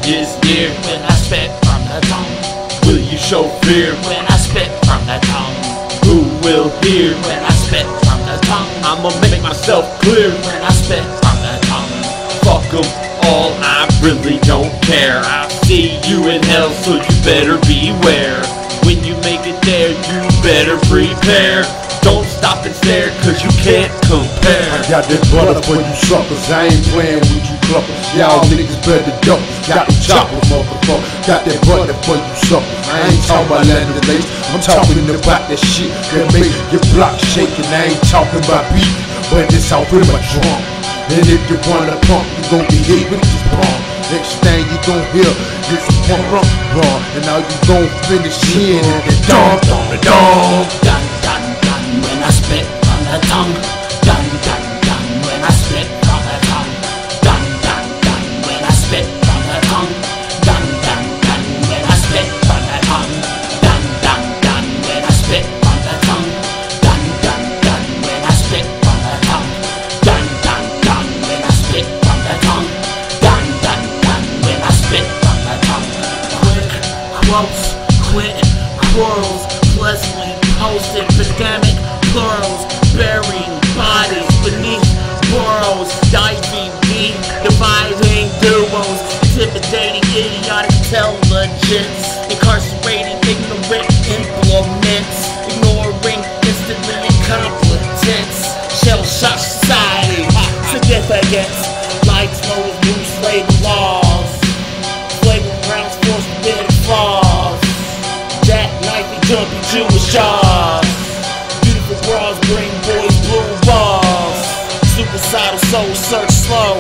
is near when I spit from the tongue? Will you show fear When I spit from the tongue? Who will hear When I spit from the tongue? I'ma make myself clear When I spit from the tongue? Fuck 'em all, I really don't care. I'll see you in hell, so you better beware. When you make it there, you better prepare. Don't stop and stare, cause you can't compare. I got that butter for you suckers, I ain't playing with you cluckers. Y'all niggas better duck, got the chopper, motherfucker. Got that butter for you suckers, I ain't talking about land of the lakes. I'm talking about that shit that make your block shake. And I ain't talking about beat, but it's all in my trunk. And if you wanna pump, you gon' behave with this pump. Next thing you gon' hear is a pump run, and now you gon' finish in the dong, dong, the dong. Dun dun dun when I spit from the tongue. Dun dun dun when I spit from the tongue. Dun dun dun when I spit from the tongue. Dun dun dun when I spit from the tongue. Dun dun dun when I spit from the tongue. Dun dun dun when I spit from the tongue. Dun dun dun when I spit from the tongue. Dun dun dun when I spit from the tongue. Quick quotes, quit quarrels, pleasantly posted pandemic plurals, burying bodies beneath burrows, diving deep, dividing duos, intimidating idiotic intelligence, incarcerating ignorant implements, ignoring instantly incompetence, shell-shock society, significance, lights, modes, new slave laws, flagrant grounds, forced forbidden flaws, jackknifing, jumping Jewish jaws, beautiful bras bring boys blue balls, suicidal soul search slow,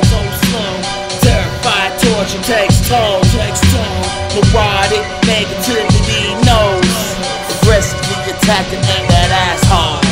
terrified torture takes toll, neurotic negativity knows, aggressively attacking that asshole.